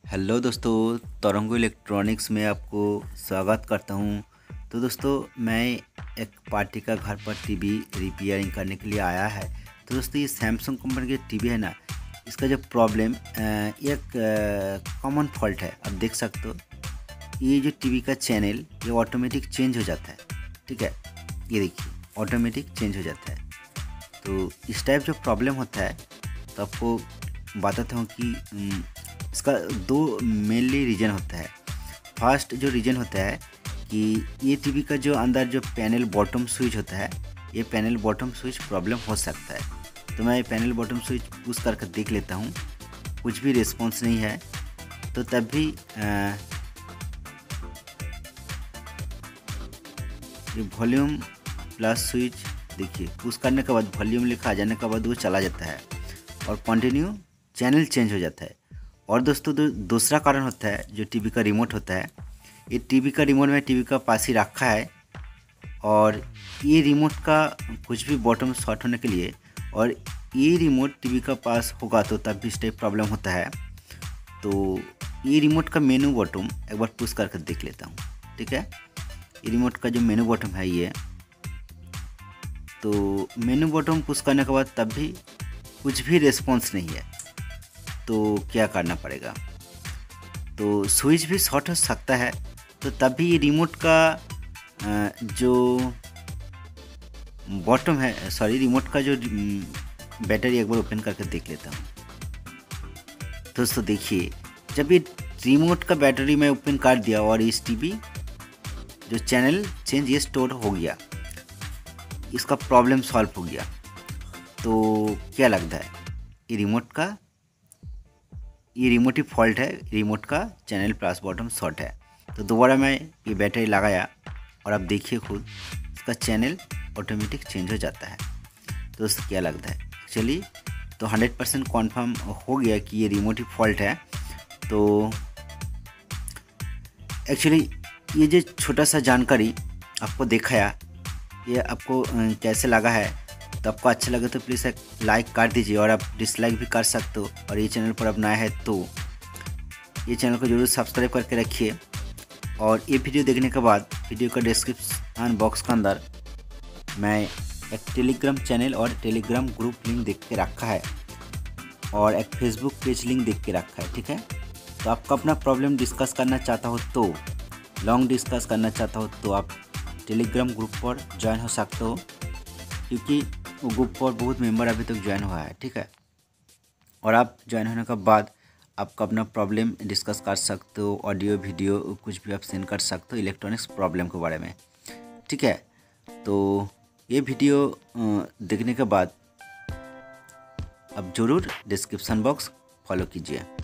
Hello दोस्तों, तरंगो electronics में आपको स्वागत करता हूं। तो दोस्तों, मैं एक पार्टी का घर पर टीवी रिपेयरिंग करने के लिए आया है। तो दोस्तों, ये सैमसंग कंपनी की टीवी है ना, इसका जो प्रॉब्लम एक कॉमन फॉल्ट है। आप देख सकते हो, ये जो टीवी का चैनल ये ऑटोमेटिक चेंज हो जाता है। ठीक है, ये देखिए ऑटोमेटिक चेंज हो जाता है। तो इस टाइप जो प्रॉब्लम होता है, तो आपको बताता हूँ कि इसका दो मेनली रीज़न होता है। फर्स्ट जो रीज़न होता है कि ये टीवी का जो अंदर जो पैनल बॉटम स्विच होता है, ये पैनल बॉटम स्विच प्रॉब्लम हो सकता है। तो मैं पैनल बॉटम स्विच पुश करके देख लेता हूँ, कुछ भी रिस्पॉन्स नहीं है। तो तब भी ये वॉल्यूम प्लस स्विच देखिए, पुश करने के बाद वॉल्यूम लिखा आ जाने के बाद वो चला जाता है और कंटिन्यू चैनल चेंज हो जाता है। और दोस्तों, दूसरा कारण होता है जो टीवी का रिमोट होता है। ये टीवी का रिमोट में टीवी का पास ही रखा है और ये रिमोट का कुछ भी बॉटम शॉर्ट होने के लिए, और ये रिमोट टीवी का पास होगा तो तब भी इस टाइप प्रॉब्लम होता है। तो ये रिमोट का मेनू बॉटम एक बार पुश करके देख लेता हूँ। ठीक है, ये रिमोट का जो मेनू बॉटम है ये, तो मेनू बॉटम पुश करने के बाद तब भी कुछ भी रिस्पॉन्स नहीं है। तो क्या करना पड़ेगा? तो स्विच भी शॉर्ट हो सकता है। तो तभी ये रिमोट का जो बॉटम है, सॉरी, रिमोट का जो बैटरी एक बार ओपन करके देख लेता हूँ। दोस्तों देखिए, जब ये रिमोट का बैटरी मैं ओपन कर दिया और इस टीवी जो चैनल चेंज ये स्टोर हो गया, इसका प्रॉब्लम सॉल्व हो गया। तो क्या लगता है, ये रिमोट ही फॉल्ट है, रिमोट का चैनल प्लस बॉटम शॉर्ट है। तो दोबारा मैं ये बैटरी लगाया और आप देखिए खुद, इसका चैनल ऑटोमेटिक चेंज हो जाता है। तो दोस्तों क्या लगता है, एक्चुअली तो 100% कॉन्फर्म हो गया कि ये रिमोट ही फॉल्ट है। तो एक्चुअली ये जो छोटा सा जानकारी आपको दिखाया, ये आपको कैसे लगा है? तो आपको अच्छा लगे तो प्लीज़ एक लाइक कर दीजिए, और आप डिसलाइक भी कर सकते हो। और ये चैनल पर अब नया है तो ये चैनल को जरूर सब्सक्राइब करके रखिए। और ये वीडियो देखने के बाद वीडियो का डिस्क्रिप्शन बॉक्स के अंदर मैं एक टेलीग्राम चैनल और टेलीग्राम ग्रुप लिंक देख के रखा है, और एक फेसबुक पेज लिंक देख के रखा है। ठीक है, तो आपका अपना प्रॉब्लम डिस्कस करना चाहता हो, तो लॉन्ग डिस्कस करना चाहता हो, तो आप टेलीग्राम ग्रुप पर ज्वाइन हो सकते हो, क्योंकि वो ग्रुप पर बहुत मेंबर अभी तक ज्वाइन हुआ है। ठीक है, और आप ज्वाइन होने के बाद आपका अपना प्रॉब्लम डिस्कस कर सकते हो, ऑडियो वीडियो कुछ भी आप सेंड कर सकते हो इलेक्ट्रॉनिक्स प्रॉब्लम के बारे में। ठीक है, तो ये वीडियो देखने के बाद आप ज़रूर डिस्क्रिप्शन बॉक्स फॉलो कीजिए।